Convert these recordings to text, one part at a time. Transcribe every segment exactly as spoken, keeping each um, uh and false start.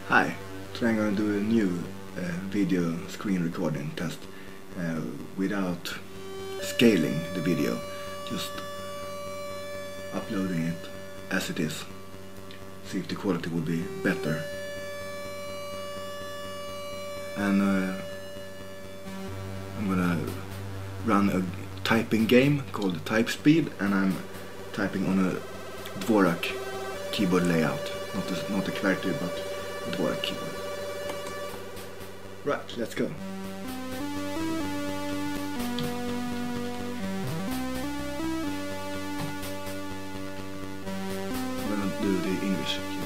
Hi, today I'm going to do a new uh, video screen recording test uh, without scaling the video, just uploading it as it is, see if the quality will be better. And uh, I'm gonna run a typing game called Typespeed, and I'm typing on a Dvorak keyboard layout, not a, not a QWERTY but a Dvorak keyboard. Right, let's go. I'm gonna do the English keyboard.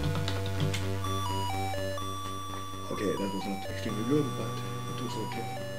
Okay, that was not extremely good, but it was okay.